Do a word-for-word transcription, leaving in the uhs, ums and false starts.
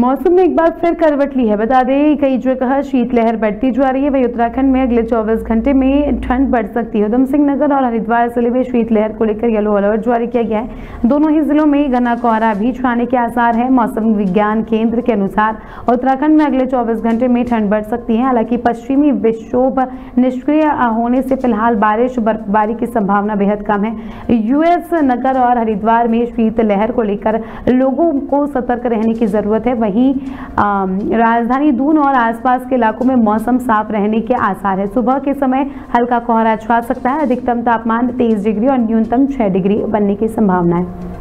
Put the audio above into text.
मौसम ने एक बार फिर करवट ली है। बता दें कई जगह शीतलहर बढ़ती जा रही है। वहीं उत्तराखंड में अगले चौबीस घंटे में ठंड बढ़ सकती है। उधम सिंह नगर और हरिद्वार जिले में शीतलहर को लेकर येलो अलर्ट जारी किया गया है। दोनों ही जिलों में घना कोहरा भी छाने के आसार है। मौसम विज्ञान केंद्र के अनुसार उत्तराखंड में अगले चौबीस घंटे में ठंड बढ़ सकती है। हालांकि पश्चिमी विक्षोभ निष्क्रिय होने से फिलहाल बारिश बर्फबारी की संभावना बेहद कम है। यूएस नगर और हरिद्वार में शीतलहर को लेकर लोगों को सतर्क रहने की जरूरत है। वहीं राजधानी दून और आसपास के इलाकों में मौसम साफ रहने के आसार है। सुबह के समय हल्का कोहरा छा सकता है। अधिकतम तापमान तेईस डिग्री और न्यूनतम छह डिग्री बनने की संभावना है।